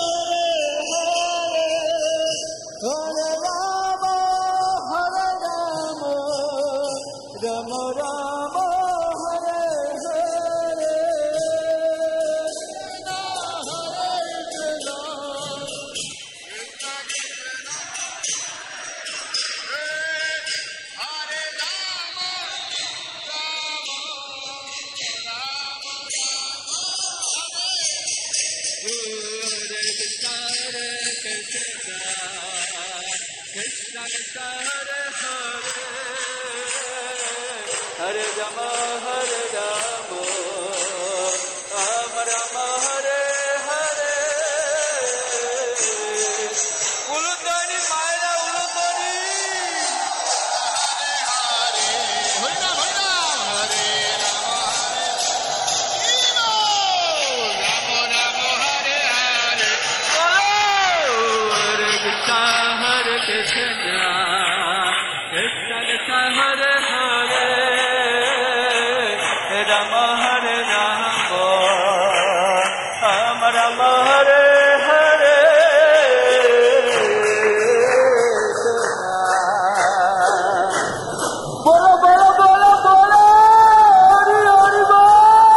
Hare Hare, Hare Rama, Hare Rama, Rama Rama, Hare Hare. Krishna, Hare Krishna, Krishna Krishna, Hare Rama. Krishna Krishna Hare Hare Hare Rama Hare Rama Rama Rama Hare Hare Uludani Maya Uludani Hare Hare Hare Rama Hare Rama Rama Rama Hare Hare Hare Krishna Hare Krishna Krishna Krishna Hare Hare Rama Hare Rama Rama Rama Hare Hare Bolo bolo bolo bolo Hari Hari Bol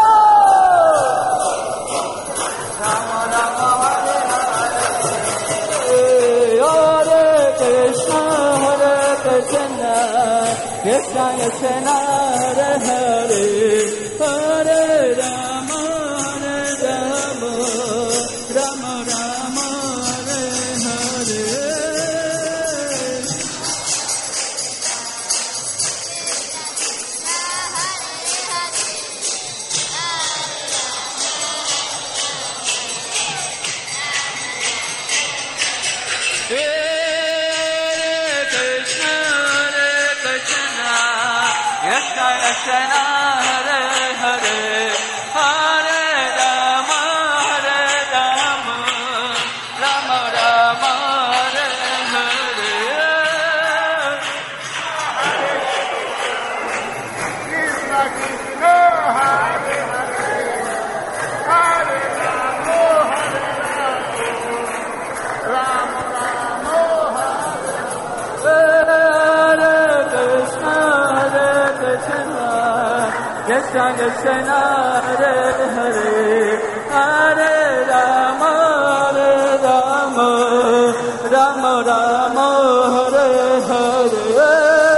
Rama Rama Hare Hare Krishna Hare Krishna Krishna Krishna Hare Hare Hare Rama Hare Rama Rama Rama Hare Hare Hare Krishna, Hare Krishna, Krishna Krishna, Hare Hare, Hare Rama, Hare Rama, Rama Rama, Hare Hare. Krishna Krishna, Hare Hare, Hare Rama, Hare Rama, Rama Hare Krishna, Hare Krishna, Krishna Krishna, Hare Hare, Hare Rama, Hare Rama, Rama Rama, Hare Hare.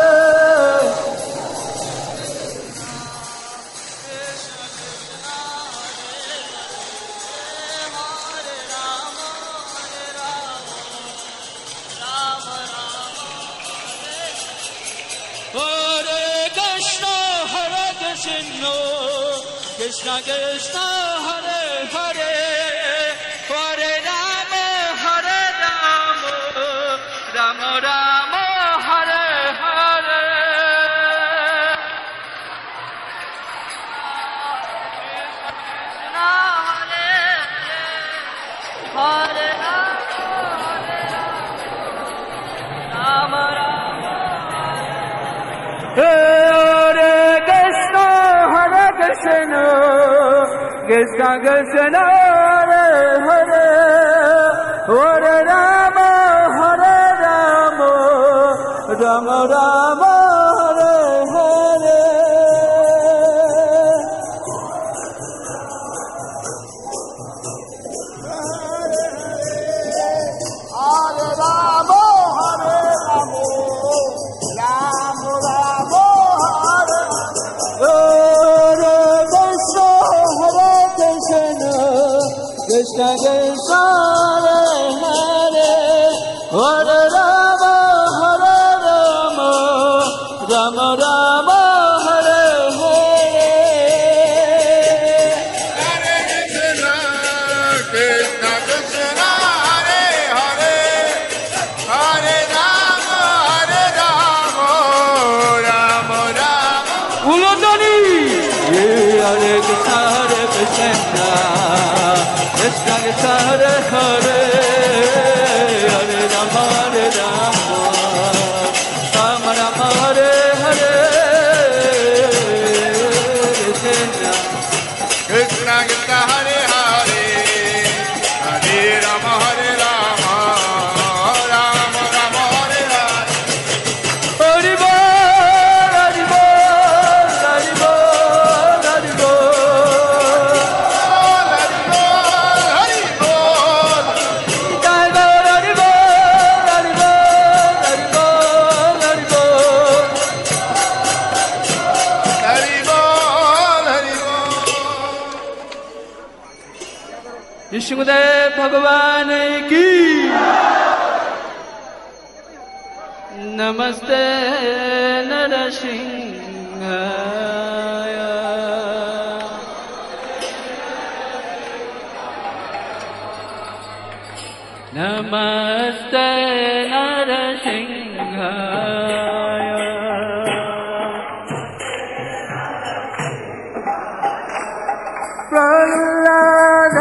Hare Krishna, Hare Krishna, Krishna Krishna, Hare Hare, Hare Rama, Hare Rama, Rama Rama, Hare Hare. Krishna, Hare Hare, Hare Rama, Hare Rama, Rama Rama. Hare Krishna, Hare Krishna, Krishna Krishna, Hare Hare. Ram Ram Hare Hare Krishna Krishna Hare Hare Hare Rama Hare Rama Rama Rama Hare Hare Hare Krishna Krishna Krishna Hare Hare Hare Rama Hare Rama Rama Rama Uladani Hare Krishna Hare Krishna Krishna Krishna Hare Hare Hare Rama Hare Rama Rama Rama Hare Hare Krishna Krishna Krishna Hare Hare Hare Rama Hare Rama Rama Rama Hare Hare Hari Bol Hari Bol Hari Bol Hari Bol Hari Bol Jai Bol Hari Bol Hari Bol Hari Bol Hari Bol Hari Bol Hari Bol Vishnudeo भगवान की नमस्ते नरसिंहाय नमस्ते नरसिंहाय Prahlad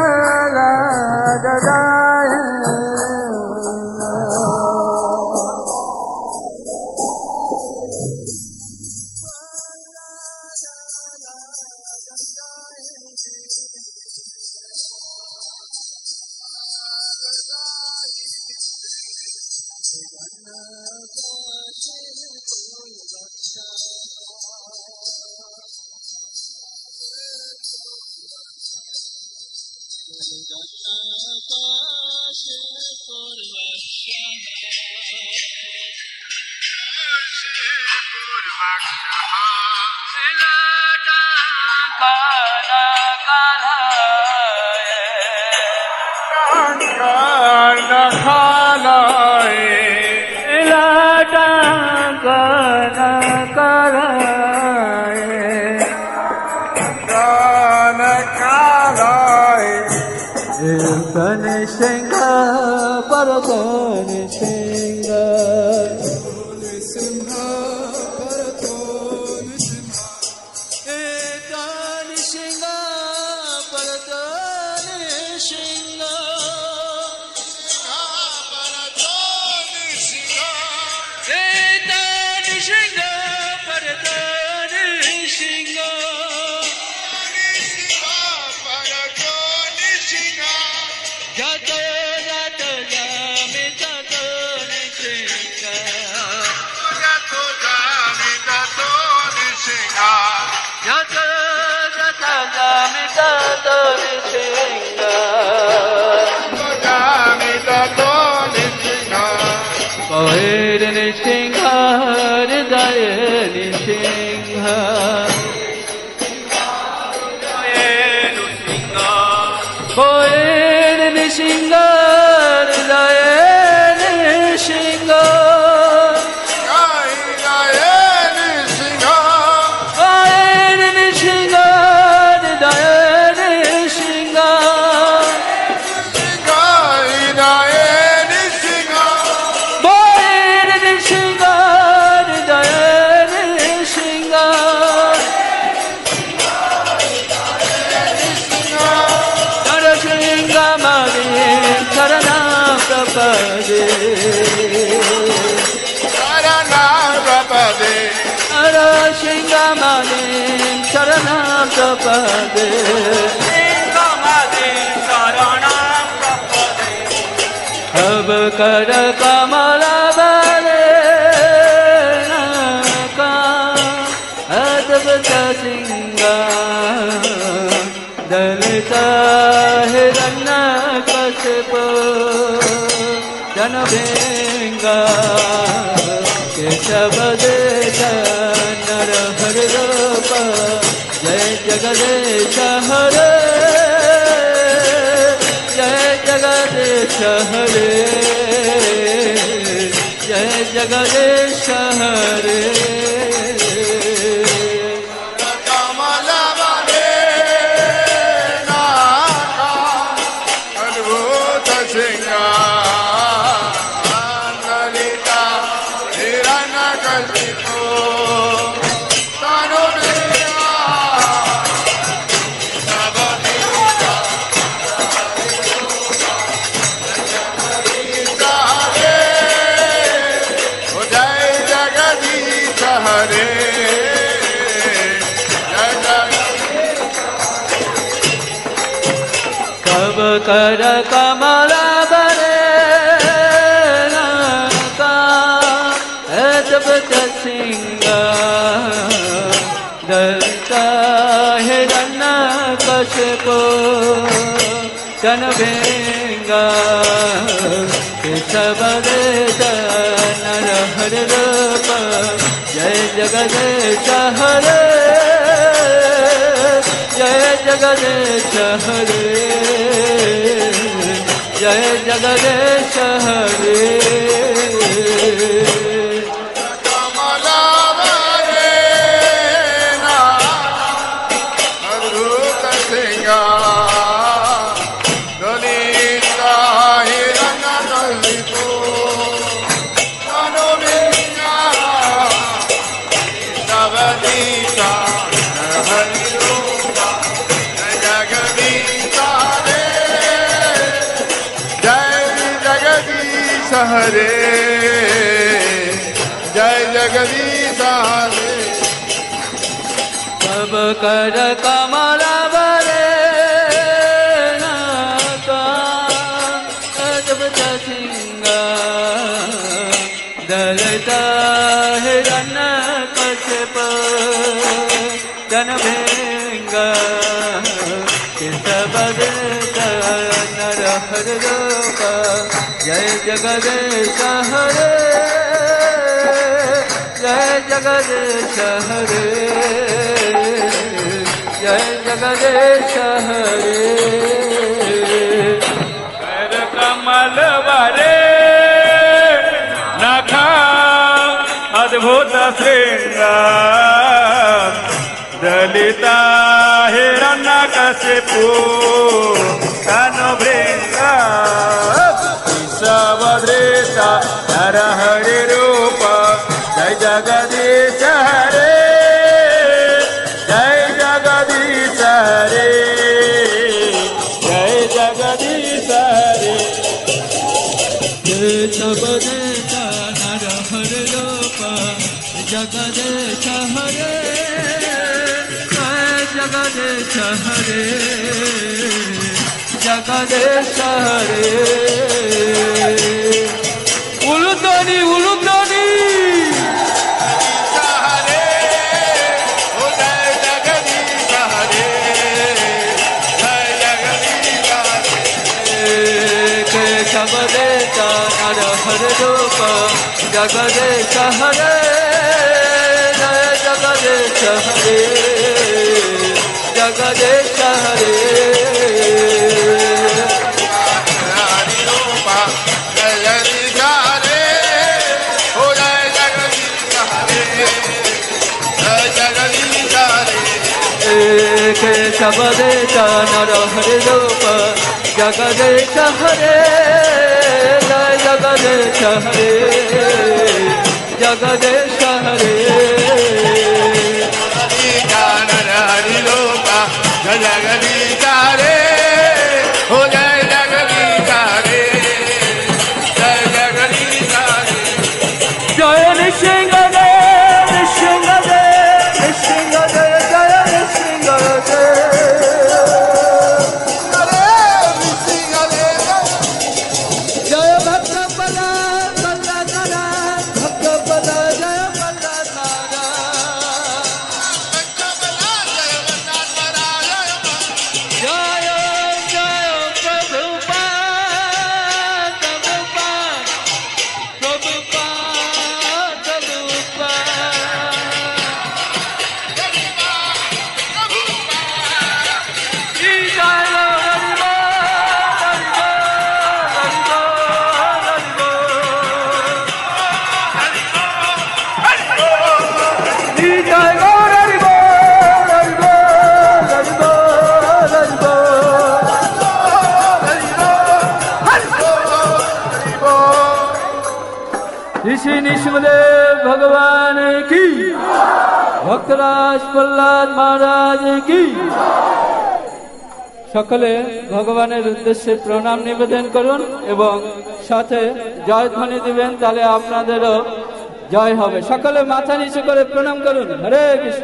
Singh, Paratani Singh, Singh, Paratani Singh, Etani Singh, Paratani Singh, Paratani Singh, Etani Singh, Paratani Singh. Jato jato jami jato nishinga, jato jami jato nishinga, jato jato jami jato nishinga, jami jato nishinga. Poher nishinga, hridaya nishinga. Poher nishinga, hridaya nishinga. Poher nishinga, hridaya nishinga. Poher nishinga, hridaya nishinga. Narasimha Mani Saranam Prapade, Saranam Prapade, Narasimha Mani Saranam Prapade, Simha Mani Saranam Prapade. Ab Kara Kamala Bale, जनभेंगा Keshav देश नरहर रूप जय जगदीश हरे जय जगदीश हरे जय जगदीश हरे कर कमला बरे नाका जब सिंह दलता हिरण कशको जनभेंगा केशव देश नरहर रूप जय जगदीश हरे जय जगदीश हरे जय जगदीश हरे हरे जय जगदीश हरे सब कर कमला बरे नाका जब सिंह दलता हिरण कश्यप जनभेंगा केशव देश नरहर रूप जय जगदीश हरे जय जगदीश हरे जय जगदीश हरे कर कमल बरे नखा अद्भुत श्रृंगार दलिता हिरण्यकशिपु तनुभृंगा सबद्रेता नरहरि रूप जय जगदीश हरे जय जगदीश हरे जय जगदीश हरे जय सबद्रेता नरहर रूप जगदीश हरे जय जगदीश हरे जगदीश हरे उलुदानी उलुदानी हरे ओ जय जगदीश हरे जय जगदीश हरे केशव देश नरहर रूप जगदीश हरे जय जगदीश हरे जगदीश हरे केशव देश नरहर रूप जगदीश हरे जय जगदीश हरे जगदीश हरे हरि रूप जय जगदीश हरे हो जय जगदीश हरे जय जगदीश हरे जय नृसिंह नृसिंह नृसिंह जय नृसिंह जय भक्त पदा पदा करा भक्त पदा जय पदा करा जय जय प्रभुपाद प्रभुपाद विष्णुदेव भगवान की, भक्तराज प्रहलाद महाराज की। সকলে ভগবানের উদ্দেশ্যে প্রণাম নিবেদন করুন এবং সাথে জয় ধ্বনি দিবেন, তাহলে আপনাদেরও জয় হবে। সকলে মাথা নিচু করে প্রণাম করুন। হরে কৃষ্ণ।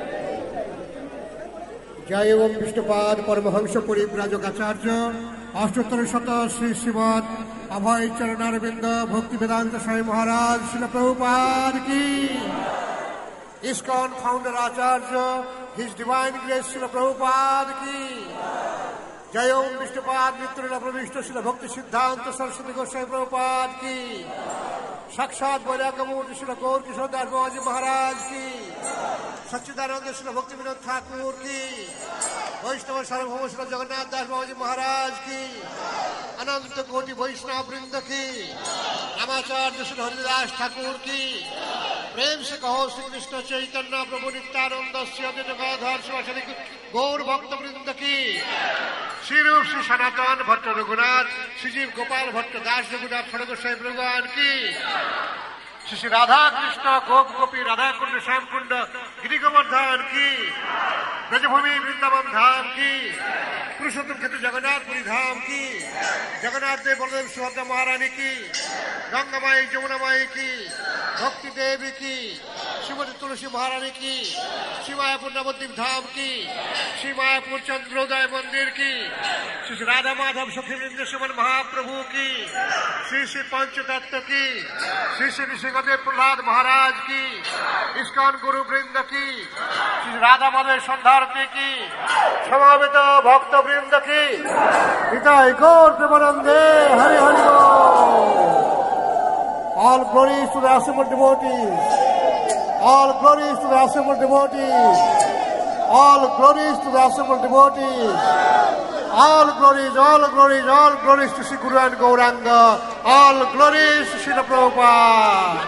জয় এবং বিষ্ণুপাদ পরমহংস পরিব্রাজক আচার্য অষ্টোত্তর শত শ্রী শ্রীমৎ অভয় চরণারবিন্দ ভক্তি বেদান্ত স্বামী মহারাজ শিল প্রভুপাদ কি, ISKCON founder acharya his divine grace শিল প্রভুপাদ কি, জয় ওম বিষ্ণুপাদ মিত্রলীলা প্রবিষ্ট শিল ভক্তি সিদ্ধান্ত সরস্বতী গোস্বামী প্রভুপাদ কি, সাক্ষাৎ বৈরাগ্যমূর্তি শিল গৌর কিশোর দাস বাবাজি মহারাজ কি, সচ্চিদানন্দ শিল ভক্তি বিনোদ ঠাকুর কি, বৈষ্ণব সার্বভৌম শিল জগন্নাথ দাস বাবাজি মহারাজ কি, अनंत कोटि वैष्णव वृंद की, रामाचार्य श्री हरिदास ठाकुर की, प्रेम से कहो श्री कृष्ण चैतन्य प्रभु नित्यानंद गौधर शिवाचार्य गौर भक्त वृंद की, श्री रूप श्री सनातन भट्ट रघुनाथ श्रीजीव गोपाल भट्ट दास रघुनाथ खड़ग साहिब भगवान की, श्री श्री राधा कृष्ण गोप गोपी राधा कुंड श्याम कुंड गिरि गोवर्धन की, ब्रजभूमि वृंदावन धाम की, पुरुषोत्तम क्षेत्र जगन्नाथपुरी धाम की, जगन्नाथ देव बलदेव सुभद्रा महारानी की, गंगा माई जमुना माई की, भक्ति देवी की, श्रीमती तुलसी महारानी की, श्री मायापुर नवद्वीप धाम की, श्री मायापुर चंद्रोदय मंदिर की, श्री श्री राधा माधव सखी वृंद सुमन महाप्रभु की, श्री श्री पंचतत्व की, श्री श्री ऋषिदेव प्रहलाद महाराज की, इस्कॉन गुरु वृंद की, श्री राधा माधव संधारती की, समावेत भक्त वृंद की, हिताय गौर प्रेमानंदे हरि हरि बोल। All glories to the assembled devotees. All glories to the assembled devotees. All glories to the assembled devotees. All glories, all glories, all glories to Sri Guru and Gauranga. All glories to Srila Prabhupada.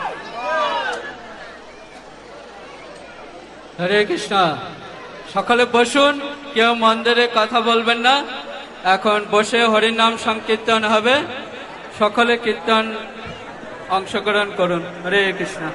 হরে কৃষ্ণ। সকলে বসুন, কেউ মন্দিরে কথা বলবেন না। এখন বসে হরিনাম সংকীর্তন হবে, সকলে কীর্তন অংশগ্রহণ করুন। হরে Krishna.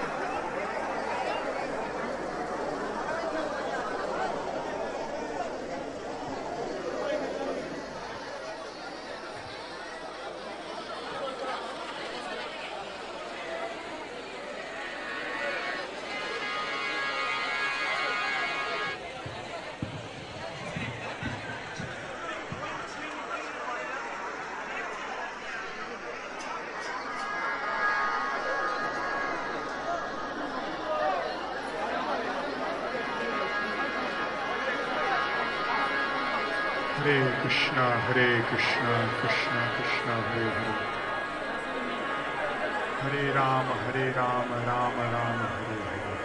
Hare Krishna, Hare Krishna, Krishna Krishna, Hare Hare, Hare Rama, Hare Rama, Rama Rama, Hare Hare.